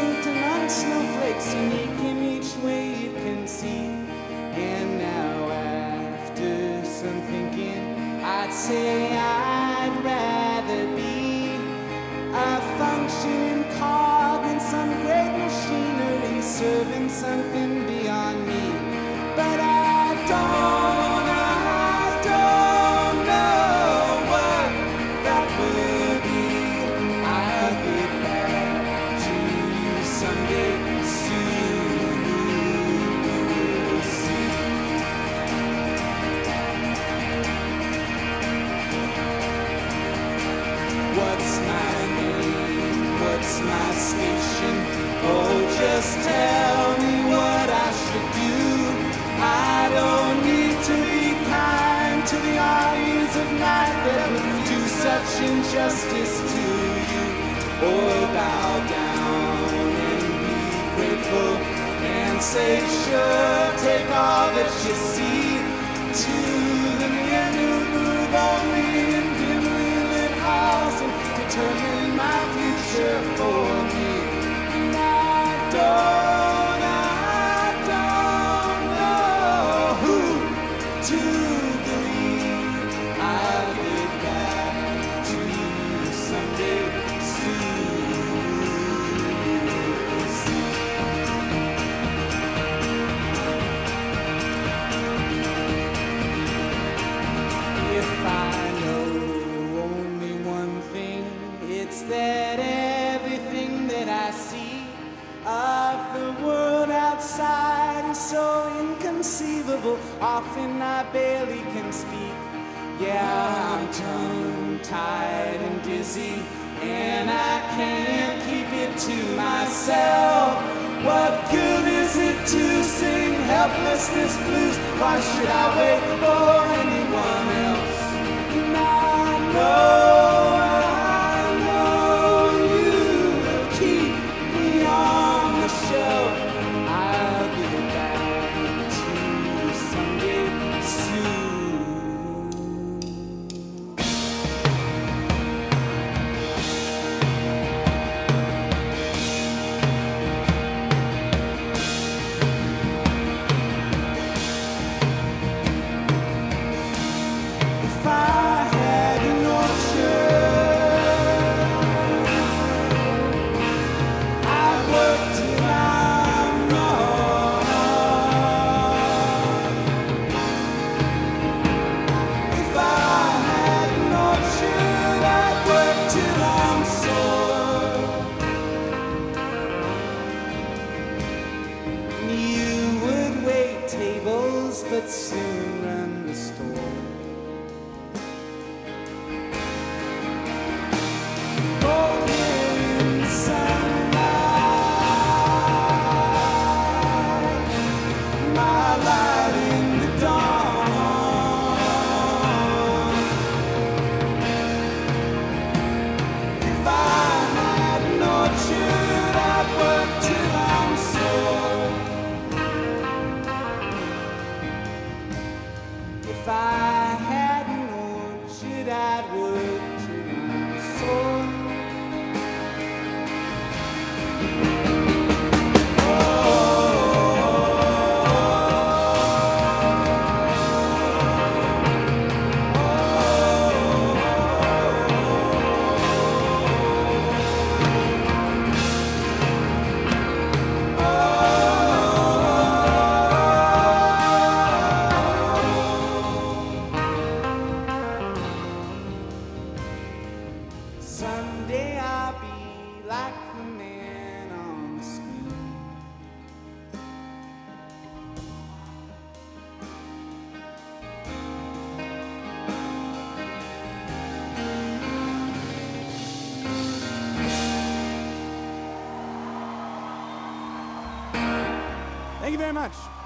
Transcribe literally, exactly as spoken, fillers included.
distinct among snowflakes, unique in each way you can see. And now after some thinking, I'd say I'd rather be a functioning cog in some great machinery, serving something beyond me. But I don't, I don't know what that would be. I'll get back to you someday soon. We'll see. What's my name? What's my station? Oh, just tell me what I should do. I don't need to be kind to the armies of night that would do such injustice to you. Or bow down and be grateful and say, sure, take all that you see. To the men who move only in dimly lit halls and determine my future for me. And I don't, I don't know who to believe. I'll get back to you someday soon. If I know only one thing, it's that everything that I see of the world outside is so inconceivable. Often I barely can speak. Yeah, I'm tongue-tied and dizzy, and I can't keep it to myself. What good is it to sing Helplessness Blues? Why should I wait for anyone else? And I know, I know you will keep me on the shelf. I'll get back to you someday soon. If I had an orchard, I'd work till I'm gone. If I had an orchard, I'd work till I'm sore. And you would wait tables, but soon run the store. Golden sunlight, my light in the dawn. If I had an orchard, I'd work till I'm sore. If I had an orchard, I'd work till I'm sore. Someday I'll be like the man on the screen. Thank you very much.